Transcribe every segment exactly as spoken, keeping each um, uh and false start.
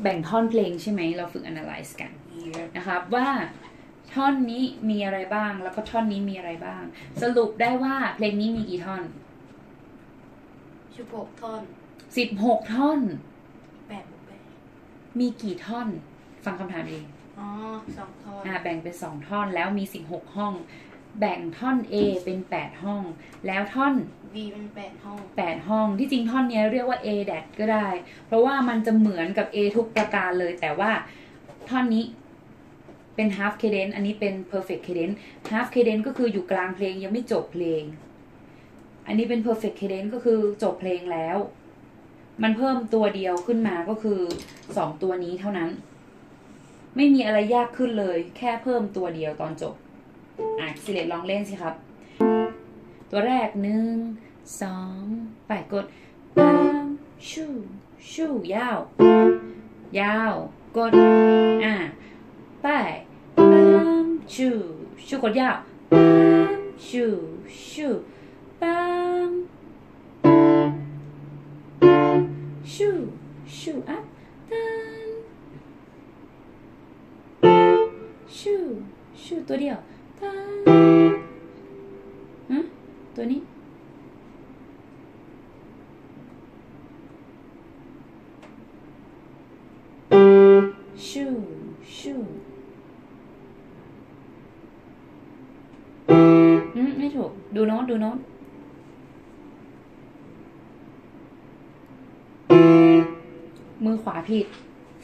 แบ่งท่อนเพลงใช่ไหมเราฝึก analyze กันนะครับว่าท่อนนี้มีอะไรบ้างแล้วก็ท่อนนี้มีอะไรบ้าง สรุปได้ว่าเพลงนี้มีกี่ท่อนสิบหกท่อนสิบหกท่อนแปดบวกแปดมีกี่ท่อนฟังคำถามเองอ๋อสองท่อนอ่าแบ่งเป็นสองท่อนแล้วมีสิบหกห้องแบ่งท่อน A เป็นแปดห้องแล้วท่อน B เป็นแปดห้องแปดห้องที่จริงท่อนนี้เรียกว่า A dat ก็ได้เพราะว่ามันจะเหมือนกับ A ทุกประการเลยแต่ว่าท่อนนี้เป็น half cadence อันนี้เป็น perfect cadence half cadence ก็คืออยู่กลางเพลงยังไม่จบเพลงอันนี้เป็น perfect cadence ก็คือจบเพลงแล้วมันเพิ่มตัวเดียวขึ้นมาก็คือสองตัวนี้เท่านั้นไม่มีอะไรยากขึ้นเลยแค่เพิ่มตัวเดียวตอนจบอ่ะสิเลตลองเล่นสิครับตัวแรกหนึ่งสองไปกดปังชูชูยาวยาวกดอ่ะไปปังชูชูกดยาวปังชูชูปังชูชูอัพตันชูชูตัวเดียวตันฮะตัวนี้ชูชูอืมไม่ถูกดูโน้ตดูโน้ตมือขวาผิด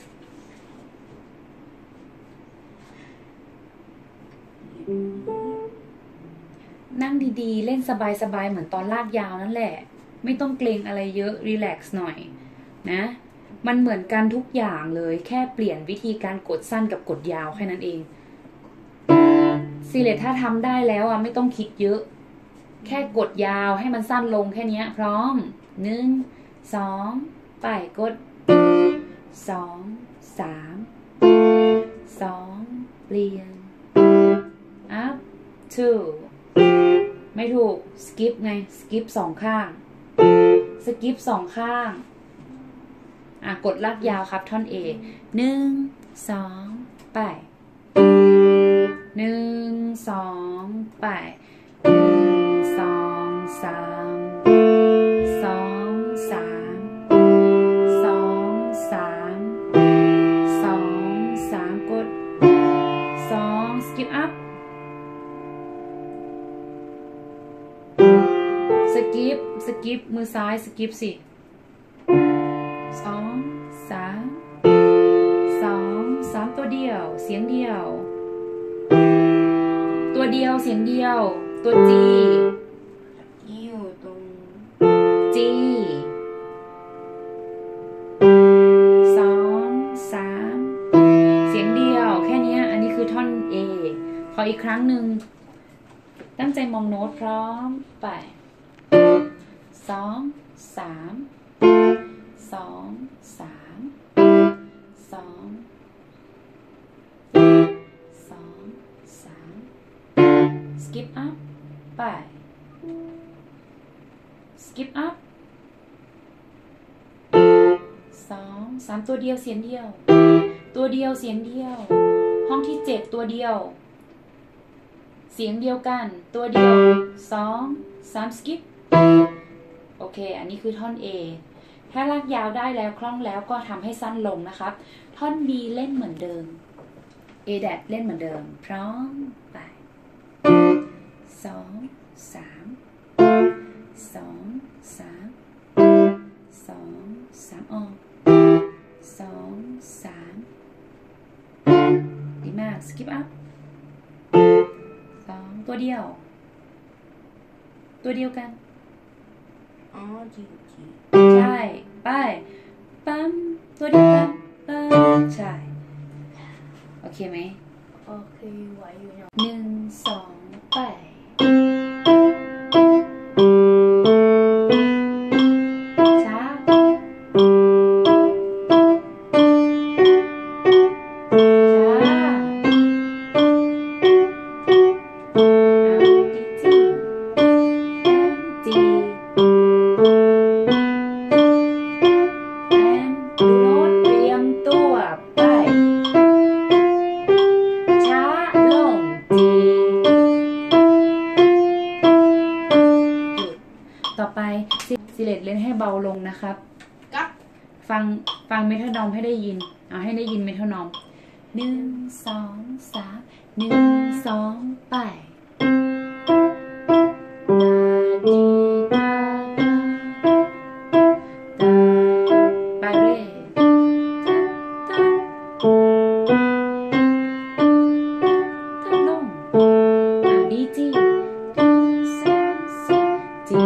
นั่งดีๆเล่นสบายๆเหมือนตอนลากยาวนั่นแหละไม่ต้องเกรงอะไรเยอะรีแลกซ์หน่อยนะมันเหมือนกันทุกอย่างเลยแค่เปลี่ยนวิธีการกดสั้นกับกดยาวแค่นั้นเองซีเลตถ้าทำได้แล้วอ่ะไม่ต้องคิดเยอะแค่กดยาวให้มันสั้นลงแค่นี้พร้อมหนึ่งสองไปกดสองสามสองเปลี่ยน up two ไม่ถูก skip ไง skip สองข้าง skip สองข้างอ่ะกดลากยาวครับท่อน A หนึ่งสองไปหนึ่งสองไปหนึ่งสองสามสองสามสองสามสองสามกดสอง skip up skip skip มือซ้าย skip สิสองสามสองสามตัวเดียวเสียงเดียวตัวเดียวเสียงเดียวตัว G อยู่ตรง G สองสามเสียงเดียวแค่นี้อันนี้คือท่อน A ขออีกครั้งหนึ่งตั้งใจมองโน้ตพร้อมไปสองสามสองสามสองสองสาม skip up ไป skip up สองสามตัวเดียวเสียงเดียวตัวเดียวเสียงเดียวห้องที่เจ็ดตัวเดียวเสียงเดียวกันตัวเดียวสองสาม skip โอเคอันนี้คือท่อน A ถ้าลากยาวได้แล้วคล่องแล้วก็ทำให้สั้นลงนะครับท่อน B เล่นเหมือนเดิม A dat เล่นเหมือนเดิมพร้อมไปสองสามสองสามสองสามออกสองสามดีมาก skip up สองตัวเดียวตัวเดียวกันอ๋อจีจีใช่ไปปั๊มตัวเดียวกันปั๊มใช่โอเคไหมโอเคไหวอยู่เนาะหนึ่งสองไปช้าตัวาลงนะครับกับฟังฟังเมทานอมให้ได้ยินเอาให้ได้ยินเมทานอมหนึ่งสองสามหนึ่งสองไปดีดาดาไปเรื่อยลงอ่าดีจีจี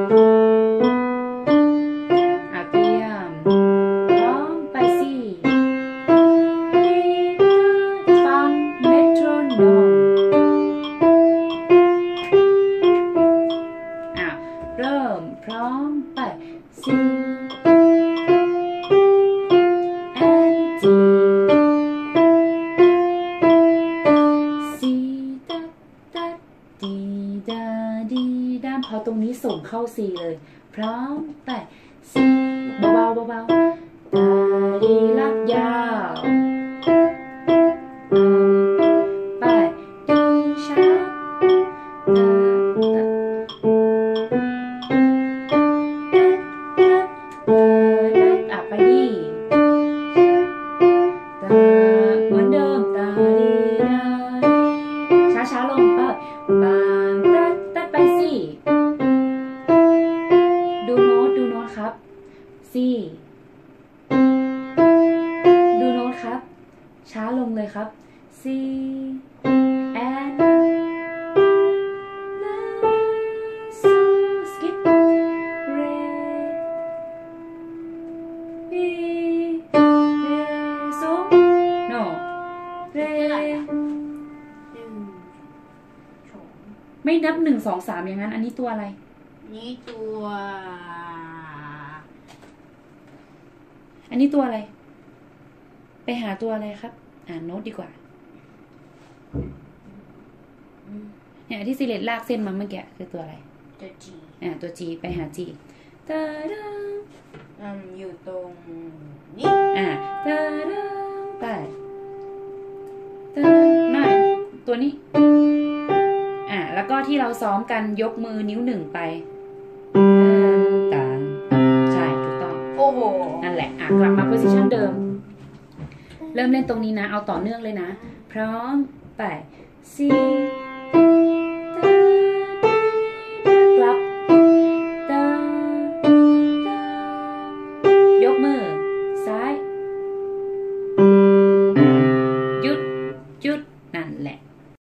อ่ะเตรียมพร้อมไปสิฟังเมโทรโนมอ่ะเริ่มพร้อมไปซีพอตรงนี้ส่งเข้า C เลยพร้อมไป C เบาๆเบาๆตาดีลักยาวไปดีช้าตาตาอ่ะไปดีตาเหมือนเดิมตาดีดาช้าช้าลงไปบางตัดตัดไปสิดูโน้ตดูโน้ตครับ C ดูโน้ตครับช้าลงเลยครับ C and La So skip Re Mi Re So No Re หนึ่งสองไม่นับหนึ่งสองสามอย่างนั้นอันนี้ตัวอะไรนี่ตัวอันนี้ตัวอะไรไปหาตัวอะไรครับอ่านโน้ตดีกว่าเนี่ยที่ซิเลตลากเส้นมาเมื่อกี้คือตัวอะไรตัว G อ่าตัว G ไปหา G ตาดาอืมอยู่ตรงนี้อ่าตาดาไปตาน่าตัวนี้อ่าแล้วก็ที่เราซ้อมกันยกมือนิ้วหนึ่งไปตาใช่ถูกต้องโอ้โหนั่นแหละอ่ะกลับมาโพสิชันเดิมเริ่มเล่นตรงนี้นะเอาต่อเนื่องเลยนะพร้อมไป C กลับตายกมือซ้ายหยุดหยุดนั่นแหละ